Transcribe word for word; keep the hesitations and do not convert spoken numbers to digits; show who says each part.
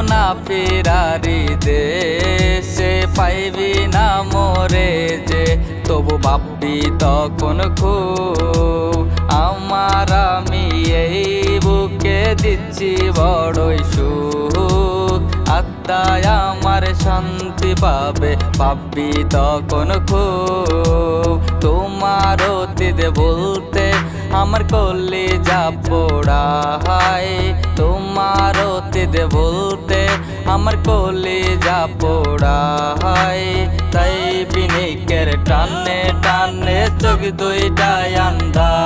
Speaker 1: না ফিরারি দেশে পাইবি না মোরে যে তবু ভাববি তখন খুব আমার আমি এই বুকে দিচ্ছি বড়ই সুখ আত্মায় আমার শান্তি পাবে ভাববি তখন খুব তোমার অতীত বলতে আমার কলিজা পোড়ায় তোমার অতীত বলতে আমার কলিজা পোড়ায় তাই পিনিকের টানে টানে চোখ দুইটায় আন্ধার।